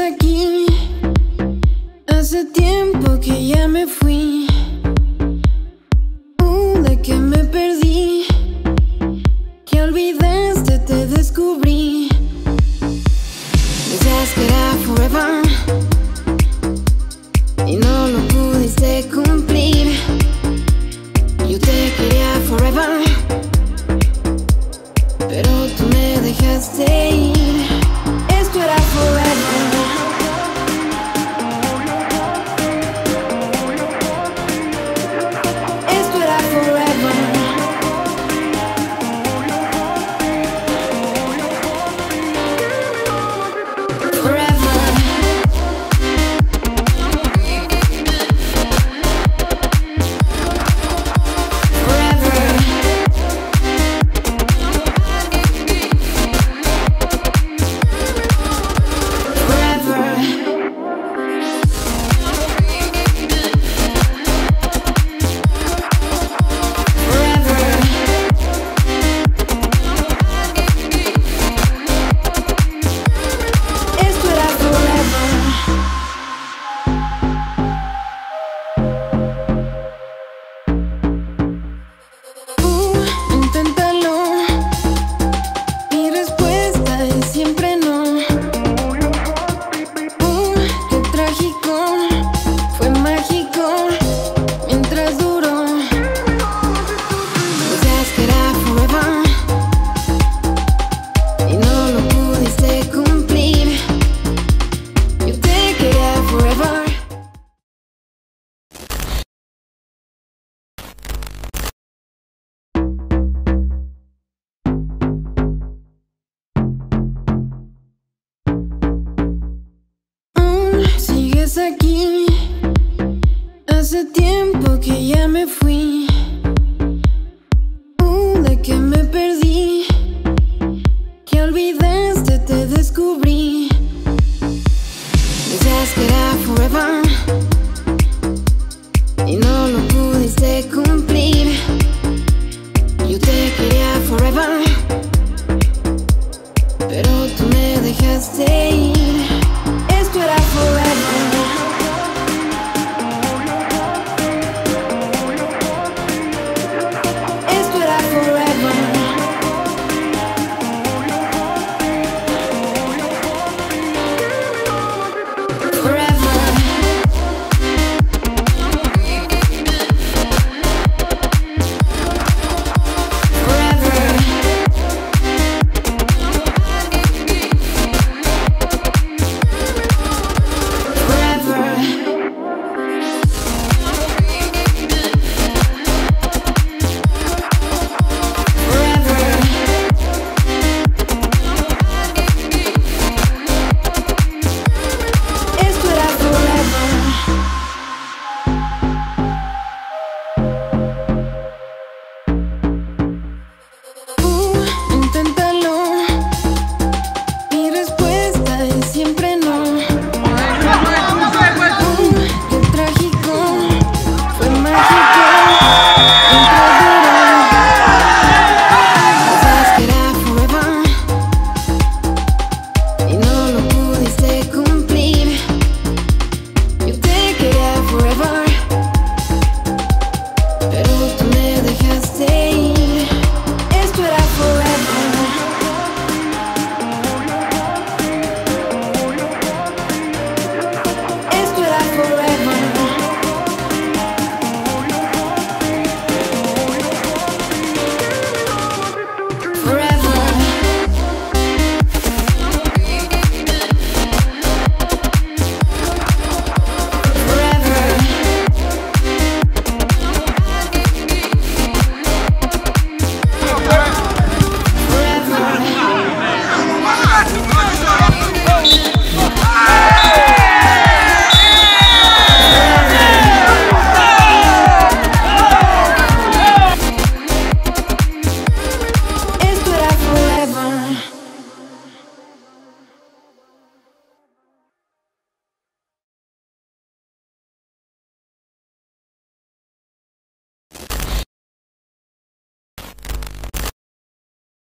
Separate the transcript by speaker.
Speaker 1: aquí. Hace tiempo que ya me fui. De que me perdí, que olvidaste, te descubrí. Decías que era forever y no lo pudiste cumplir. Yo te quería forever, pero tú me dejaste ir. Esto era forever. Aquí. Hace tiempo que ya me fui. De que me perdí, que olvidaste, te descubrí. Decías que era forever y no lo pudiste cumplir. Yo te quería forever, pero tú me dejaste ir.